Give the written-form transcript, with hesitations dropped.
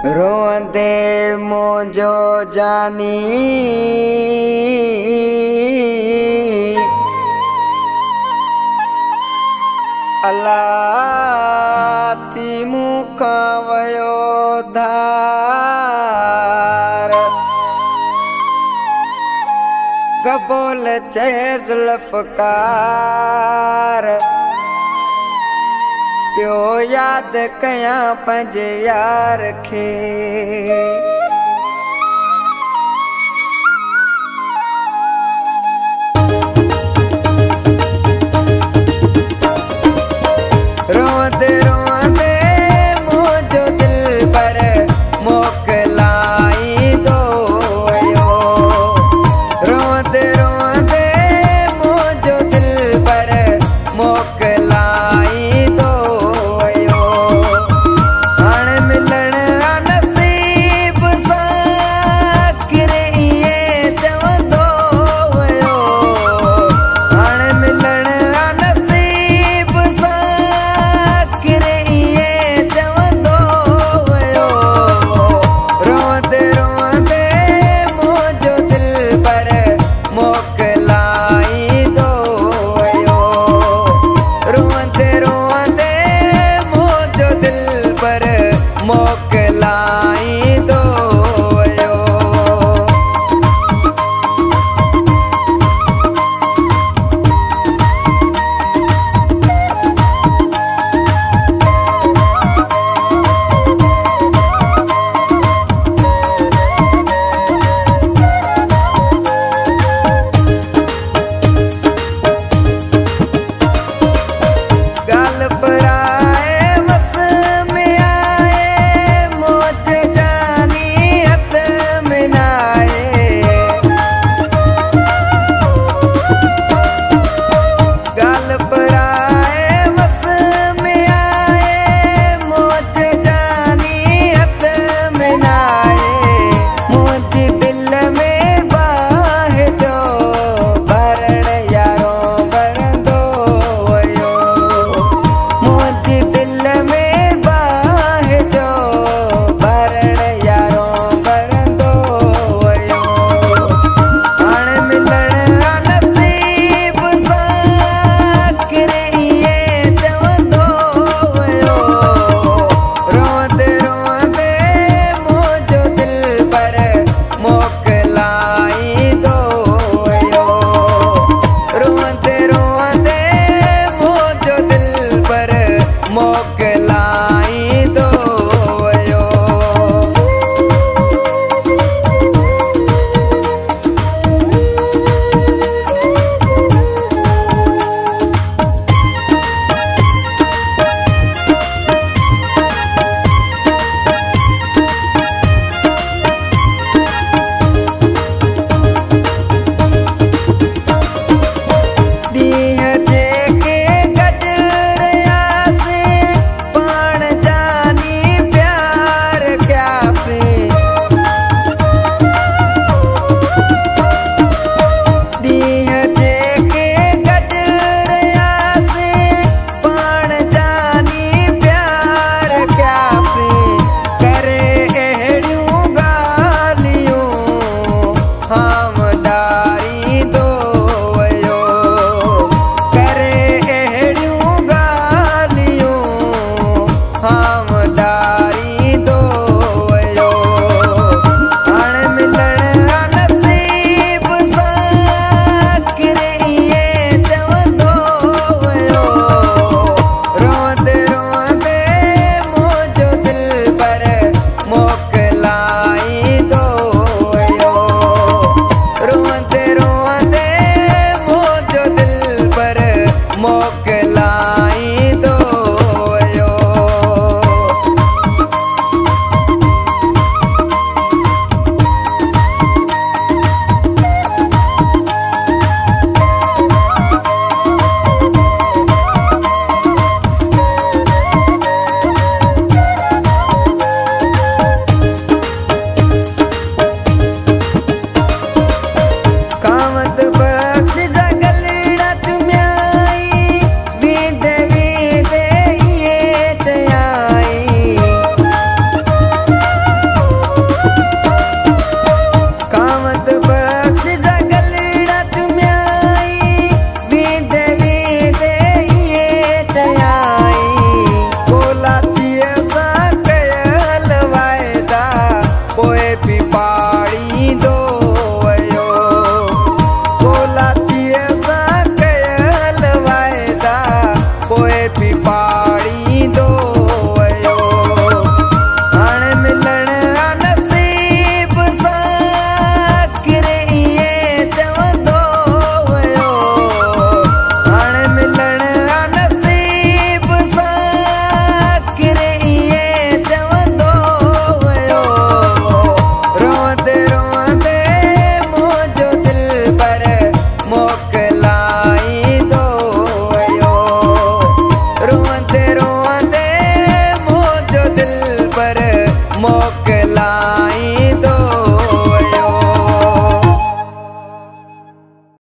रोंदे मुझो जानी अल्लाह थी मुखा वयो धार कबूल चे जुल्फकार प्यो याद कया पंजे यार खे रोंदे रोंदे मुझो दिल पर मोकलाई दो वयो रोंदे रोंदे मुझो दिल पर मोकलाई दो वयो हाण मिलण नसीब सां किरे इए चवंदो वयो हाण मिलण नसीब सां किरे इए चवंदो वयो रोंदे रोंदे मुझो दिल पर मोकलाई दो वयो रोंदे रोंदे मुझो दिल पर मोकलाई दो वयो गाल पर आए वस में आए मोच जानी हथ में नाए गाल पर आए वस में आए मोच जानी हथ में नाए मुझ दिल में बाह जो भरण यारो भरंदो वयो मुझ दिल में बाह जो भरण यारो भरंदो वयो हाण मिलण नसीब सां किरे इए चवंदो वयो रोंदे रोंदे मुझो दिल पर मोकलाई दो वयो रोंदे रोंदे मुझो दिल पर मोकलाई दो वयो ॾींहं जेके गॾु रहियासीं पाण जानी प्यार कयासीं ॾींहं जेके गॾु रहियासीं पाण जानी प्यार कयासीं करे अहिड़ियूं ॻाल्हियूं हामदारी दो वयो करे अहिड़ियूं ॻाल्हियूं हामदारी